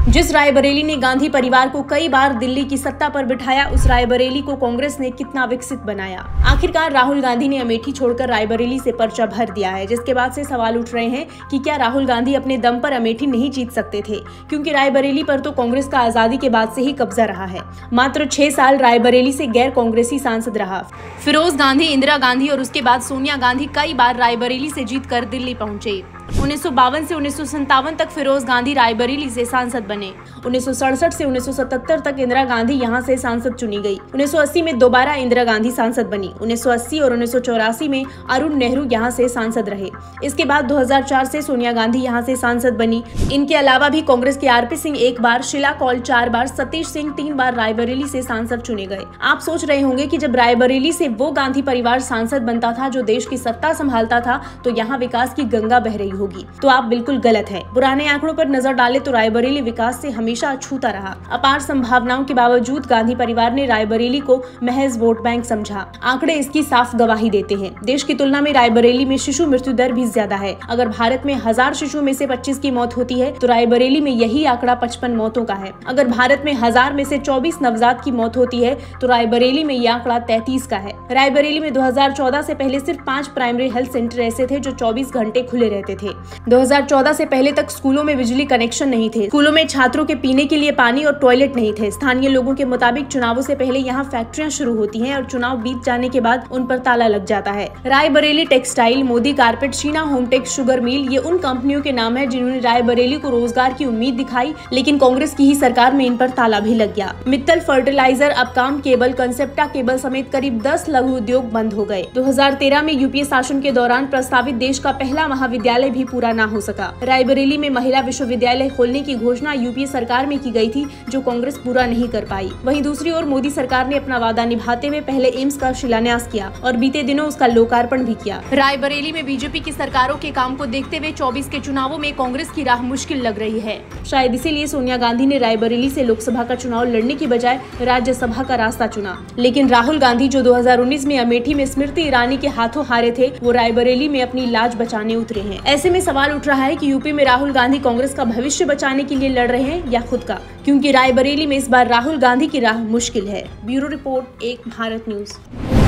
जिस रायबरेली ने गांधी परिवार को कई बार दिल्ली की सत्ता पर बिठाया, उस रायबरेली को कांग्रेस ने कितना विकसित बनाया। आखिरकार राहुल गांधी ने अमेठी छोड़कर रायबरेली से पर्चा भर दिया है, जिसके बाद से सवाल उठ रहे हैं कि क्या राहुल गांधी अपने दम पर अमेठी नहीं जीत सकते थे, क्योंकि रायबरेली पर तो कांग्रेस का आजादी के बाद से ही कब्जा रहा है। मात्र 6 साल रायबरेली से गैर कांग्रेसी सांसद रहा। फिरोज गांधी, इंदिरा गांधी और उसके बाद सोनिया गांधी कई बार रायबरेली से जीतकर दिल्ली पहुंचे। 1952 से 1957 तक फिरोज गांधी रायबरेली से सांसद बने। 1967 से 1977 तक इंदिरा गांधी यहां से सांसद चुनी गई। 1980 में दोबारा इंदिरा गांधी सांसद बनी। 1980 और 1984 में अरुण नेहरू यहां से सांसद रहे। इसके बाद 2004 से सोनिया गांधी यहां से सांसद बनी। इनके अलावा भी कांग्रेस के आरपी सिंह 1 बार, शीला कौल 4 बार, सतीश सिंह 3 बार रायबरेली से सांसद चुने गए। आप सोच रहे होंगे कि जब रायबरेली से वो गांधी परिवार सांसद बनता था जो देश की सत्ता संभालता था, तो यहाँ विकास की गंगा बह रही होगी। तो आप बिल्कुल गलत है। पुराने आंकड़ों पर नजर डालें तो रायबरेली विकास से हमेशा अछूता रहा। अपार संभावनाओं के बावजूद गांधी परिवार ने रायबरेली को महज वोट बैंक समझा। आंकड़े इसकी साफ गवाही देते हैं। देश की तुलना में रायबरेली में शिशु मृत्यु दर भी ज्यादा है। अगर भारत में 1000 शिशु में से 25 की मौत होती है, तो रायबरेली में यही आंकड़ा 55 मौतों का है। अगर भारत में 1000 में से 24 नवजात की मौत होती है, तो रायबरेली में यह आंकड़ा 33 का है। रायबरेली में 2014 से पहले सिर्फ 5 प्राइमरी हेल्थ सेंटर ऐसे थे जो 24 घंटे खुले रहते थे। 2014 से पहले तक स्कूलों में बिजली कनेक्शन नहीं थे। स्कूलों में छात्रों के पीने के लिए पानी और टॉयलेट नहीं थे। स्थानीय लोगों के मुताबिक चुनावों से पहले यहाँ फैक्ट्रियां शुरू होती हैं और चुनाव बीत जाने के बाद उन पर ताला लग जाता है। Raebareli textile, Modi carpet, Sheena hometech, sugar mill, ये उन कंपनियों के नाम है जिन्होंने रायबरेली को रोजगार की उम्मीद दिखाई, लेकिन कांग्रेस की ही सरकार में इन पर ताला भी लग गया। Mittal fertilizer, Upcom cable, Concepta cable समेत करीब 10 लघु उद्योग बंद हो गए। 2013 में यूपीए शासन के दौरान प्रस्तावित देश का पहला महाविद्यालय भी पूरा न हो सका। रायबरेली में महिला विश्वविद्यालय खोलने की घोषणा यूपीए सरकार में की गई थी, जो कांग्रेस पूरा नहीं कर पाई। वहीं दूसरी ओर मोदी सरकार ने अपना वादा निभाते हुए पहले एम्स का शिलान्यास किया और बीते दिनों उसका लोकार्पण भी किया। रायबरेली में बीजेपी की सरकारों के काम को देखते हुए 24 के चुनावों में कांग्रेस की राह मुश्किल लग रही है। शायद इसीलिए सोनिया गांधी ने रायबरेली से लोकसभा का चुनाव लड़ने की बजाय राज्यसभा का रास्ता चुना। लेकिन राहुल गांधी, जो 2019 में अमेठी में स्मृति ईरानी के हाथों हारे थे, वो रायबरेली में अपनी लाज बचाने उतरे हैं। ऐसे में सवाल उठ रहा है कि यूपी में राहुल गांधी कांग्रेस का भविष्य बचाने के लिए लड़ रहे हैं या खुद का, क्योंकि रायबरेली में इस बार राहुल गांधी की राह मुश्किल है। ब्यूरो रिपोर्ट, एक भारत न्यूज।